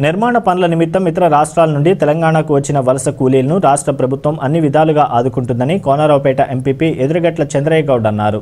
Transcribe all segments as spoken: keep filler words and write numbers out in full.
నిర్మాణ పనుల నిమిత్తం ఇతర రాష్ట్రాల నుండి తెలంగాణకు వచ్చిన వలస కూలీలను రాష్ట్ర ప్రభుత్వం అన్ని విధాలుగా ఆదుకుంటుందని కోనరావుపేట ఎంపీపీ ఎదురుగట్ల చంద్రయ్య గౌడ్ అన్నారు.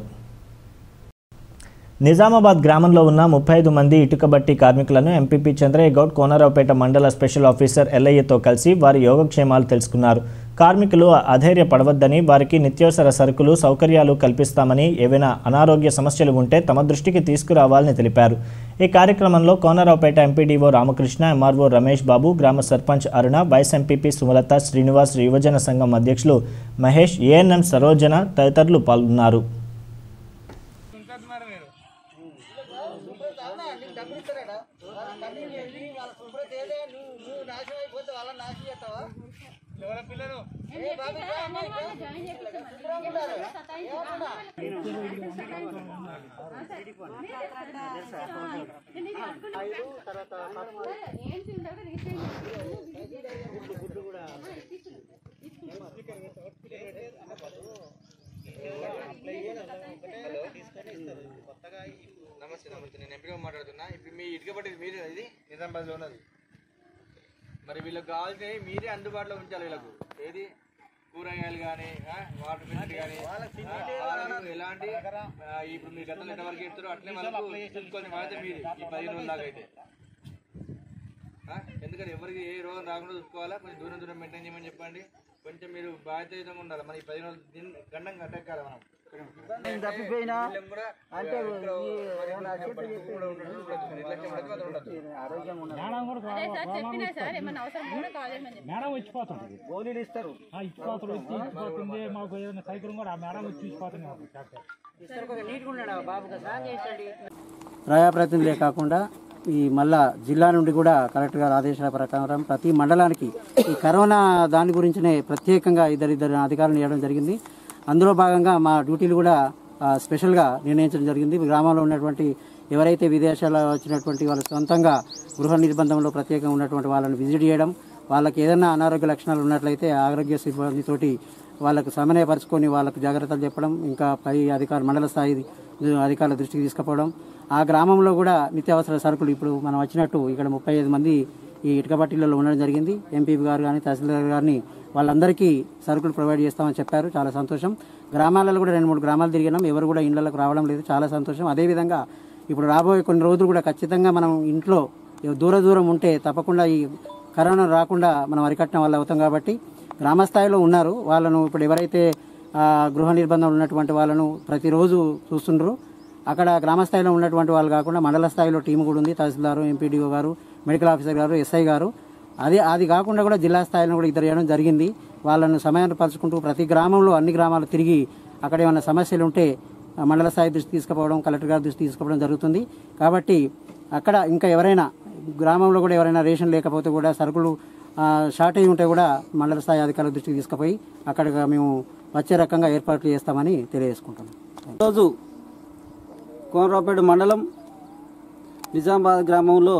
నిజామాబాద్ గ్రామంలో ఉన్న ముప్పై ఐదు మంది ఇటుకబట్టి కార్మికులను ఎంపీపీ చంద్రయ్య గౌడ్ కోనరావుపేట మండల స్పెషల్ ఆఫీసర్ ఎల్ఐతో కలిసి వారి యోగక్షేమాలు తెలుసుకున్నారు. కార్మికులు అధైర్యపడవద్దని, వారికి నిత్యావసర సరుకులు సౌకర్యాలు కల్పిస్తామని, ఏవైనా అనారోగ్య సమస్యలు ఉంటే తమ దృష్టికి తీసుకురావాలని తెలిపారు. ఈ కార్యక్రమంలో కోనరావుపేట ఎంపీడీఓ రామకృష్ణ, ఎంఆర్ఓ రమేష్ బాబు, గ్రామ సర్పంచ్ అరుణ, వైస్ ఎంపీపీ సుమలత, శ్రీనివాస్, యువజన సంఘం అధ్యక్షులు మహేష్, ఏఎన్ఎం సరోజన తదితరులు పాల్గొన్నారు. నమస్తే నమస్తే నేను ఎంపీగా మాట్లాడుతున్నా. ఇప్పుడు మీ ఇటుక పట్టేది మీరే, ఇది నిజామాబాద్లో ఉన్నది. మరి వీళ్ళకి కావాల్సినవి మీరే అందుబాటులో ఉంచాలి. వీళ్ళకు ఏది కూరగాయలు కానీ, వాటర్ ఫిల్టర్ కానీ, ఎలాంటి ఇప్పుడు మీ గతంలో ఎంతవరకు ఎత్తారో అట్లే వాళ్ళకు చూసుకొని వాడితే మీరు ఈ పదిహేను రోజుల దాకా అయితే. ఎందుకంటే ఎవరికి ఏ రోగం రాకుండా చూసుకోవాలా, కొంచెం దూరం దూరం మెయింటైన్ చేయమని చెప్పండి. కొంచెం మీరు బాధ్యతగా ఉండాలి. మన ఈ పది రోజులు దీన్ని గండం కట్టెక్కాలి. మనం తప్పిపోయినా అంటే మేడం వచ్చిపోతుంది, గోళీలు ఇస్తారు, ఇచ్చిపోతుంది ఇచ్చిపోతుంది మాకు ఏదైనా సైకిల్ కూడా ఆ మేడం వచ్చి ఇచ్చిపోతుంది. ప్రజాప్రతినిధులే కాకుండా ఈ మళ్ళా జిల్లా నుండి కూడా కలెక్టర్ గారి ఆదేశాల ప్రకారం ప్రతి మండలానికి ఈ కరోనా దాని గురించినే ప్రత్యేకంగా ఇద్దరిద్దరు అధికారులు ఇవ్వడం జరిగింది. అందులో భాగంగా మా డ్యూటీలు కూడా స్పెషల్గా నిర్ణయించడం జరిగింది. గ్రామంలో ఉన్నటువంటి ఎవరైతే విదేశాల్లో వచ్చినటువంటి వాళ్ళ సొంతంగా గృహ నిర్బంధంలో ప్రత్యేకంగా ఉన్నటువంటి వాళ్ళని విజిట్ చేయడం, వాళ్ళకి ఏదైనా అనారోగ్య లక్షణాలు ఉన్నట్లయితే ఆరోగ్య సిబ్బందితోటి వాళ్ళకు సమన్వయపరుచుకొని వాళ్ళకు జాగ్రత్తలు చెప్పడం, ఇంకా పై అధికార మండల స్థాయి అధికారుల దృష్టికి తీసుకుపోవడం. ఆ గ్రామంలో కూడా నిత్యావసర సరుకులు ఇప్పుడు మనం వచ్చినట్టు ఇక్కడ ముప్పై ఐదు మంది ఈ ఇటుక బట్టీలలో ఉండడం జరిగింది. ఎంపీపీ గారు కానీ తహసీల్దార్ గారిని వాళ్ళందరికీ సరుకులు ప్రొవైడ్ చేస్తామని చెప్పారు. చాలా సంతోషం. గ్రామాలలో కూడా రెండు మూడు గ్రామాలు తిరిగినాం, ఎవరు కూడా ఇళ్లకు రావడం లేదు. చాలా సంతోషం. అదేవిధంగా ఇప్పుడు రాబోయే కొన్ని రోజులు కూడా ఖచ్చితంగా మనం ఇంట్లో దూర దూరం ఉంటే తప్పకుండా ఈ కరోనా రాకుండా మనం అరికట్టడం వల్ల అవుతాం. కాబట్టి గ్రామస్థాయిలో ఉన్నారు వాళ్ళను ఇప్పుడు ఎవరైతే గృహ నిర్బంధం ఉన్నటువంటి వాళ్ళను ప్రతిరోజు చూస్తుండ్రు. అక్కడ గ్రామస్థాయిలో ఉన్నటువంటి వాళ్ళు కాకుండా మండల స్థాయిలో టీం కూడా ఉంది. తహసీల్దారు, ఎంపీడీఓ గారు, మెడికల్ ఆఫీసర్ గారు, ఎస్ఐ గారు. అదే అది కాకుండా కూడా జిల్లా స్థాయిలో కూడా ఇద్దరు చేయడం జరిగింది. వాళ్ళను సమయాన్ని పరుచుకుంటూ ప్రతి గ్రామంలో అన్ని గ్రామాలు తిరిగి అక్కడ ఏమైనా సమస్యలు ఉంటే మండల స్థాయి దృష్టి తీసుకుపోవడం, కలెక్టర్ గారి దృష్టి తీసుకుపోవడం జరుగుతుంది. కాబట్టి అక్కడ ఇంకా ఎవరైనా గ్రామంలో కూడా ఎవరైనా రేషన్ లేకపోతే కూడా సరుకులు షార్టేజ్ ఉంటే కూడా మండల స్థాయి అధికారుల దృష్టికి తీసుకుపోయి అక్కడ మేము వచ్చే రకంగా ఏర్పాట్లు చేస్తామని తెలియజేసుకుంటున్నాం. ఈరోజు కోనరావుపేట మండలం నిజామాబాద్ గ్రామంలో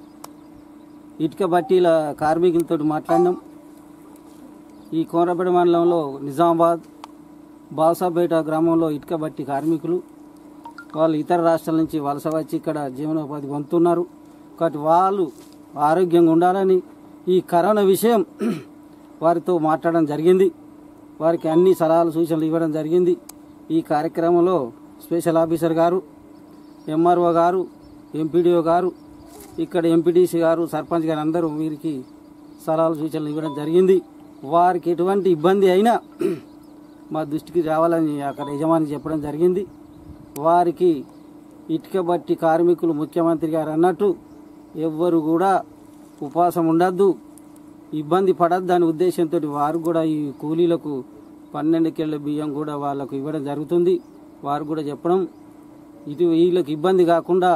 ఇటుక బట్టీల కార్మికులతో మాట్లాడినాం. ఈ కోనరావుపేట మండలంలో నిజామాబాద్ బాసాపేట గ్రామంలో ఇటుక బట్టి కార్మికులు వాళ్ళు ఇతర రాష్ట్రాల నుంచి వలస వచ్చి ఇక్కడ జీవనోపాధి పొందుతున్నారు. కాబట్టి వాళ్ళు ఆరోగ్యంగా ఉండాలని ఈ కరోనా విషయం వారితో మాట్లాడడం జరిగింది. వారికి అన్ని సలహాలు సూచనలు ఇవ్వడం జరిగింది. ఈ కార్యక్రమంలో స్పెషల్ ఆఫీసర్ గారు, ఎంఆర్ఓ గారు, ఎంపీడీఓ గారు, ఇక్కడ ఎంపీడీసీ గారు, సర్పంచ్ గారు అందరూ వీరికి సలహాలు సూచనలు ఇవ్వడం జరిగింది. వారికి ఎటువంటి ఇబ్బంది అయినా మా దృష్టికి రావాలని అక్కడ యజమాని చెప్పడం జరిగింది. వారికి ఇటుక బట్టి కార్మికులు ముఖ్యమంత్రి గారు అన్నట్టు ఎవ్వరు కూడా ఉపవాసం ఉండద్దు, ఇబ్బంది పడద్దు అనే ఉద్దేశంతో వారు కూడా ఈ కూలీలకు పన్నెండు కిలోల బియ్యం కూడా వాళ్ళకు ఇవ్వడం జరుగుతుంది. వారు కూడా చెప్పడం ఇటు వీళ్ళకి ఇబ్బంది కాకుండా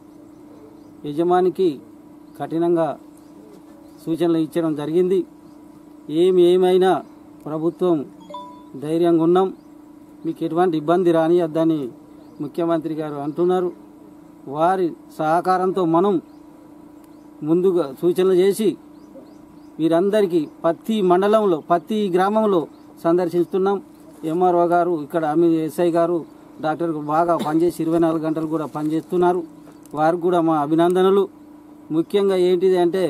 యజమానికి కఠినంగా సూచనలు ఇచ్చడం జరిగింది. ఏమి ఏమైనా ప్రభుత్వం ధైర్యంగా ఉన్నాం, మీకు ఎటువంటి ఇబ్బంది రానియద్దని ముఖ్యమంత్రి గారు అంటున్నారు. వారి సహకారంతో మనం ముందుగా సూచనలు చేసి వీరందరికీ ప్రతి మండలంలో ప్రతి గ్రామంలో సందర్శిస్తున్నాం. ఎంఆర్ఓ గారు ఇక్కడ ఆమె ఎస్ఐ గారు డాక్టర్ బాగా పనిచేసి ఇరవై నాలుగు గంటలు కూడా పనిచేస్తున్నారు. వారికి కూడా మా అభినందనలు. ముఖ్యంగా ఏంటిది అంటే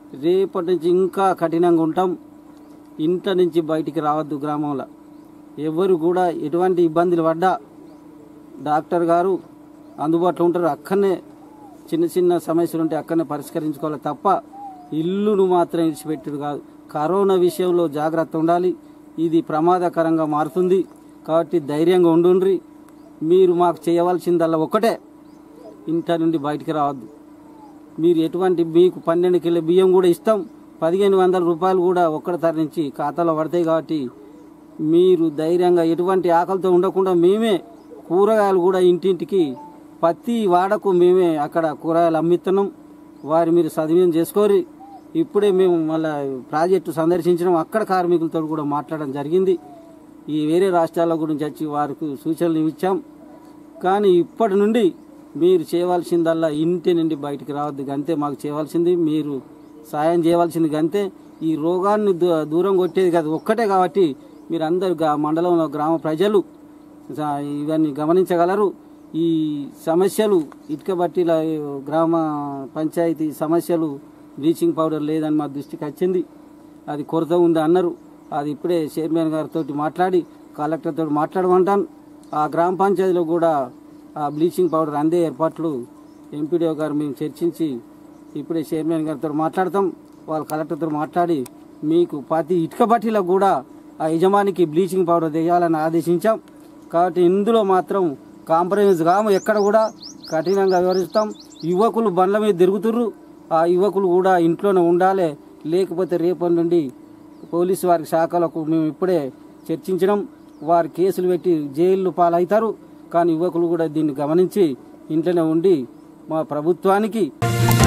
రేపటి నుంచి ఇంకా కఠినంగా ఉంటాం. ఇంట నుంచి బయటికి రావద్దు. గ్రామంలో ఎవరు కూడా ఎటువంటి ఇబ్బందులు పడ్డా డాక్టర్ గారు అందుబాటులో ఉంటారు. అక్కడనే చిన్న చిన్న సమస్యలు ఉంటే అక్కడనే పరిష్కరించుకోవాలి తప్ప ఇల్లును మాత్రం ఇడిచిపెట్టుడు కాదు. కరోనా విషయంలో జాగ్రత్త ఉండాలి. ఇది ప్రమాదకరంగా మారుతుంది కాబట్టి ధైర్యంగా ఉండుండ్రి. మీరు మాకు చేయవలసిందల్లా ఒకటే, ఇంట నుండి బయటికి రావద్దు. మీరు ఎటువంటి మీకు పన్నెండు కిలో బియ్యం కూడా ఇస్తాం, పదిహేను వందల రూపాయలు కూడా ఒక్కడిసారి నుంచి ఖాతాలో పడతాయి. కాబట్టి మీరు ధైర్యంగా ఎటువంటి ఆకలితో ఉండకుండా మేమే కూరగాయలు కూడా ఇంటింటికి ప్రతి వాడకు మేమే అక్కడ కూరగాయలు అమ్మిస్తున్నాం. వారి మీరు సద్వినియోగం చేసుకోరి. ఇప్పుడే మేము మళ్ళీ ప్రాజెక్టు సందర్శించడం, అక్కడ కార్మికులతో కూడా మాట్లాడడం జరిగింది. ఈ వేరే రాష్ట్రాల గురించి వచ్చి వారికి సూచనలు ఇచ్చాం. కానీ ఇప్పటి నుండి మీరు చేయవలసిందల్లా ఇంటి నుండి బయటికి రావద్దు. గంతే మాకు చేయవలసింది. మీరు సాయం చేయవలసింది గంతే. ఈ రోగాన్ని దూరం కొట్టేది కాదు ఒక్కటే. కాబట్టి మీరు అందరు మండలంలో గ్రామ ప్రజలు ఇవన్నీ గమనించగలరు. ఈ సమస్యలు ఇటుక బట్టీల గ్రామ పంచాయతీ సమస్యలు బ్లీచింగ్ పౌడర్ లేదని మా దృష్టికి వచ్చింది. అది కొరత ఉంది అన్నారు. అది ఇప్పుడే చైర్మన్ గారితో మాట్లాడి కలెక్టర్తో మాట్లాడమంటాను. ఆ గ్రామ పంచాయతీలో కూడా ఆ బ్లీచింగ్ పౌడర్ అందే ఏర్పాట్లు ఎంపీడీఓ గారు మేము చర్చించి ఇప్పుడే చైర్మన్ గారితో మాట్లాడతాం. వాళ్ళ కలెక్టర్తో మాట్లాడి మీకు ప్రతి ఇటుక బట్టీలకు కూడా ఆ యజమానికి బ్లీచింగ్ పౌడర్ వేయాలని ఆదేశించాం. కాబట్టి ఇందులో మాత్రం కాంప్రమైజ్ కాము. ఎక్కడ కూడా కఠినంగా వివరిస్తాం. యువకులు బండ్ల మీద తిరుగుతుర్రు. ఆ యువకులు కూడా ఇంట్లోనే ఉండాలి. లేకపోతే రేపటి నుండి పోలీసు వారి శాఖలకు మేము ఇప్పుడే చర్చించడం, వారి కేసులు పెట్టి జైళ్ళు పాలవుతారు. కానీ యువకులు కూడా దీన్ని గమనించి ఇంట్లోనే ఉండి మా ప్రభుత్వానికి